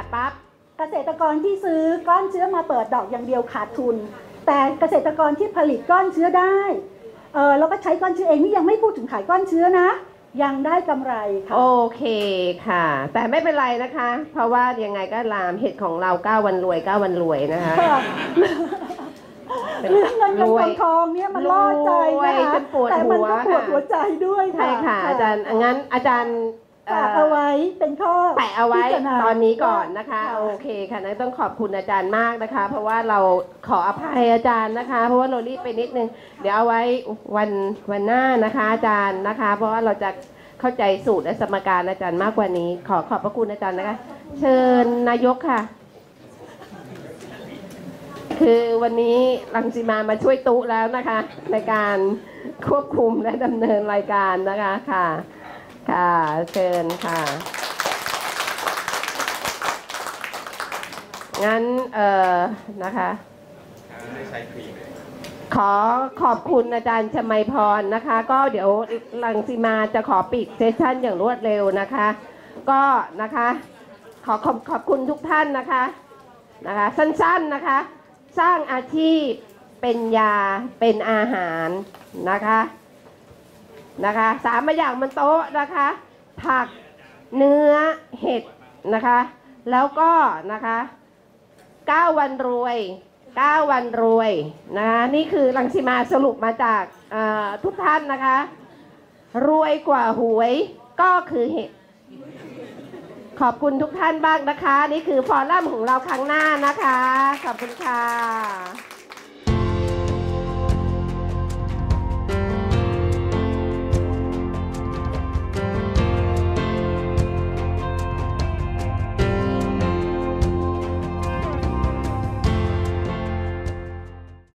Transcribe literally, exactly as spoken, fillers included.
ปั๊บเกษตรกรที่ซื้อก้อนเชื้อมาเปิดดอกอย่างเดียวขาดทุนแต่เกษตรกรที่ผลิตก้อนเชื้อได้เออแล้วก็ใช้ก้อนเชื้อเองนี่ยังไม่พูดถึงขายก้อนเชื้อนะยังได้กำไรค่ะโอเคค่ะแต่ไม่เป็นไรนะคะเพราะว่ายังไงก็ลามเห็ดของเราเก้าวันรวยเก้าวันรวยนะคะเรื่องเงินเงินทองทองเนี่ยมันล่อใจนะคะแต่มันก็ปวดหัวใจด้วยค่ะใช่ค่ะอาจารย์งั้นอาจารย์ฝากเอาไว้เป็นข้อแปะเอาไว้ตอนนี้ก่อนนะคะโอเคค่ะนั้นต้องขอบคุณอาจารย์มากนะคะเพราะว่าเราขออภัยอาจารย์นะคะเพราะว่าเรารีบไปนิดนึงเดี๋ยวเอาไว้วันวันหน้านะคะอาจารย์นะคะเพราะว่าเราจะเข้าใจสูตรและสมการอาจารย์มากกว่านี้ขอขอบพระคุณอาจารย์นะคะเชิญนายกค่ะคือวันนี้รังสีมามาช่วยตุ๊แล้วนะคะในการควบคุมและดำเนินรายการนะคะค่ะค่ะเชิญค่ะงั้นเอ่อนะคะขอขอบคุณอาจารย์ชมัยพรนะคะก็เดี๋ยวรังสีมาจะขอปิดเซสชั่นอย่างรวดเร็วนะคะก็นะคะขอขอบขอบคุณทุกท่านนะคะนะคะสั้นๆนะคะสร้างอาชีพเป็นยาเป็นอาหารนะคะนะคะสามอย่างบนโต๊ะนะคะผักเนื้อเห็ดนะคะแล้วก็นะคะเก้าวันรวยเก้าวันรวยนะคะนี่คือรังสีมาสรุปมาจากทุกท่านนะคะรวยกว่าหวยก็คือเห็ดขอบคุณทุกท่านบ้างนะคะนี่คือฟอรัมของเราครั้งหน้านะคะขอบคุณค่ะ